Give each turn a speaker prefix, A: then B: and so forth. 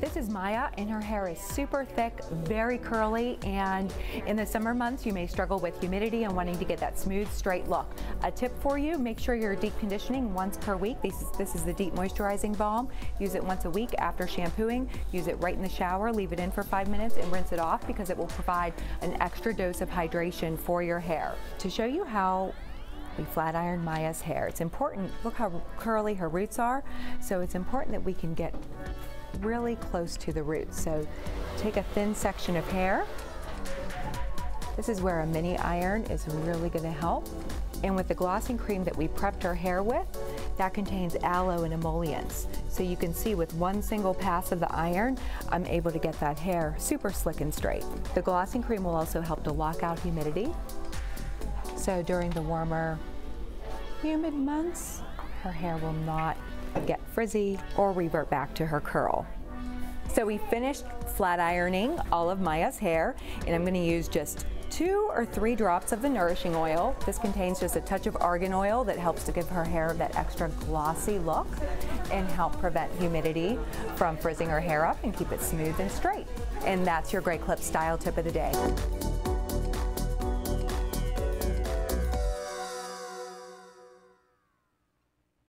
A: This is Maya, and her hair is super thick, very curly, and in the summer months you may struggle with humidity and wanting to get that smooth, straight look. A tip for you, make sure you're deep conditioning once per week. This is the deep moisturizing balm. Use it once a week after shampooing. Use it right in the shower, leave it in for 5 minutes and rinse it off because it will provide an extra dose of hydration for your hair. To show you how we flat iron Maya's hair, it's important, look how curly her roots are, so it's important that we can get really close to the roots. So take a thin section of hair. This is where a mini iron is really going to help. And with the glossing cream that we prepped her hair with, that contains aloe and emollients. So you can see with one single pass of the iron, I'm able to get that hair super slick and straight. The glossing cream will also help to lock out humidity. So during the warmer, humid months, her hair will not get frizzy or revert back to her curl. So we finished flat ironing all of Maya's hair, and I'm going to use just 2 or 3 drops of the nourishing oil. This contains just a touch of argan oil that helps to give her hair that extra glossy look and help prevent humidity from frizzing her hair up and keep it smooth and straight. And that's your Great Clip Style Tip of the Day.